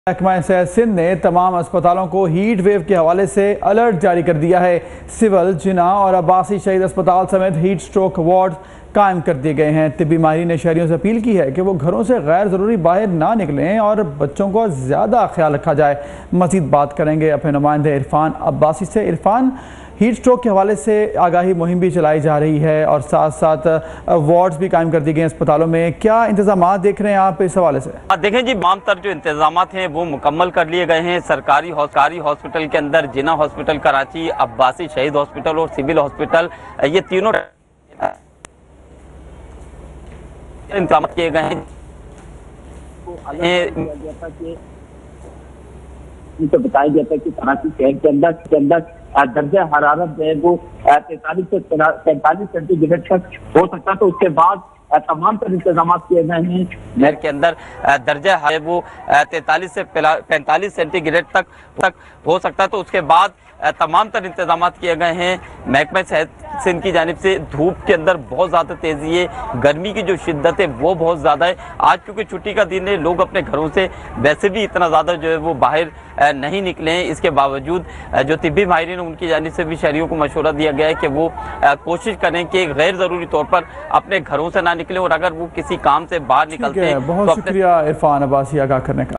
محکمہ صحت سندھ نے تمام اسپتالوں کو ہیٹ ویو کے حوالے سے الرٹ جاری کر دیا ہے۔ سول، جناح اور عباسی شہید اسپتال سمیت ہیٹ سٹروک وارڈ قائم کر دیے گئے ہیں۔ طبی ماہرین نے شہریوں سے اپیل کی ہے کہ وہ گھروں سے غیر ضروری باہر نہ نکلیں اور بچوں کو زیادہ خیال رکھا جائے۔ مزید بات کریں گے اپنے نمائندے عرفان عباسی سے۔ عرفان، ہیٹ سٹروک کے حوالے سے آگاہی مہم بھی چلائی جا رہی ہے اور ساتھ ساتھ وارڈز بھی قائم کر دی گئے ہیں اسپتالوں میں، کیا انتظامات دیکھ رہے ہیں آپ اس حوالے سے؟ دیکھیں جی، تمام تر جو انتظامات ہیں وہ مکمل کر لیے گئے ہیں۔ سرکاری ہاسپٹل کے اندر جناح ہاسپٹل کراچی، عباسی شہید ہاسپٹل اور سول ہاسپٹل، یہ تینوں انتظامات کیے گئے ہیں۔ بتایا گیا تھا کہ کراچی شہر کے اندر درجہ حرارت جو ہے وہ 43 سے 45 سینٹی گریڈ تک ہو سکتا ہے، تو اس کے بعد تمام تر انتظامات کیے گئے ہیں۔ شہر کے اندر درجہ حرارت وہ 43 سے 45 سینٹی گریڈ تک ہو سکتا ہے، تو اس کے بعد تمام تر انتظامات کیے گئے ہیں۔ محکمہ صحت سندھ کی جانب سے دھوپ کے اندر بہت زیادہ تیزی ہے، گرمی کی جو شدت ہے وہ بہت زیادہ ہے۔ آج کیونکہ چھٹی کا دن ہے، لوگ اپنے گھروں سے ویسے بھی اتنا زیادہ جو ہے وہ باہر نہیں نکلے ہیں۔ اس کے باوجود جو طبی ماہرین ان کی جانب سے بھی شہریوں کو مشورہ دیا گیا ہے کہ وہ کوشش کریں کہ غیر ضروری طور پر اپنے گھروں سے نہ نکلیں، اور اگر وہ کسی کام سے باہر نکلتے ہیں۔ بہت شکریہ عرفان عباسی آگاہ کرنے کا۔